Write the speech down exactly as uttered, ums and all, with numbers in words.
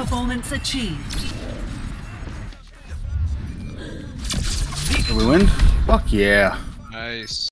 performance achieved. Did we win? Fuck yeah. Nice.